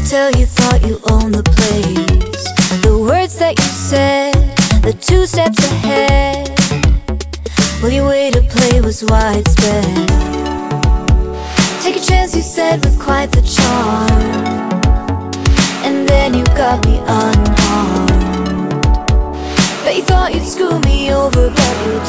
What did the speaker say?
Till you thought you owned the place. The words that you said, the 2 steps ahead. Well, your way to play was widespread. Take a chance, you said, with quite the charm, and then you got me unharmed. Bet you thought you'd screw me over, but you